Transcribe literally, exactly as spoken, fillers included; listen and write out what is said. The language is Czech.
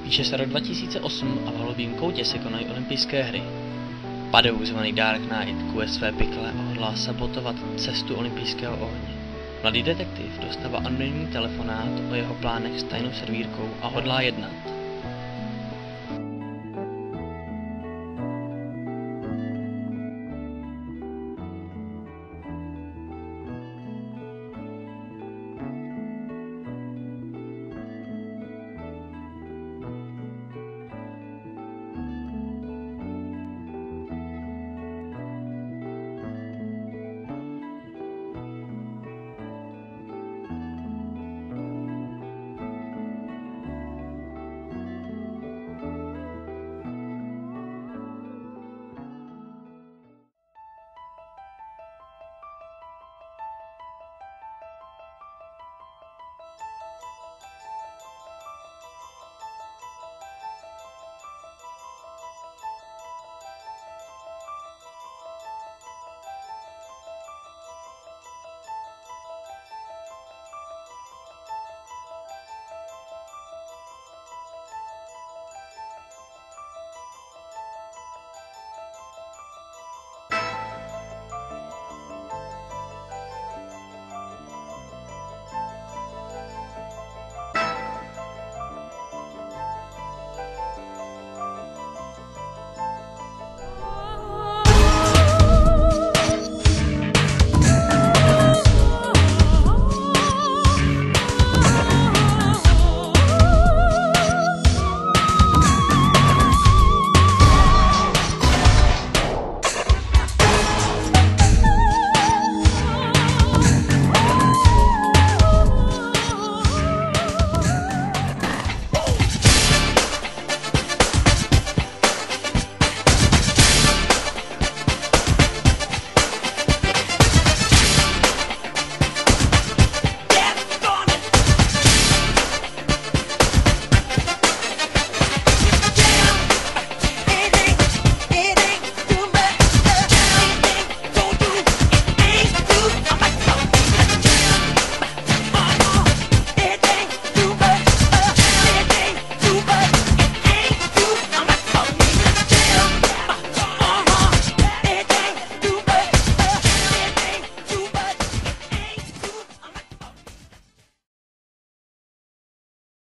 Píše se rok dva tisíce osm a v Holubím koutě se konají olympijské hry. Padeuk zvaný Dark Knight kuje své pikle a hodlá sabotovat cestu olympijského ohně. Mladý detektiv dostává anonymní telefonát o jeho plánech s tajnou servírkou a hodlá jednat.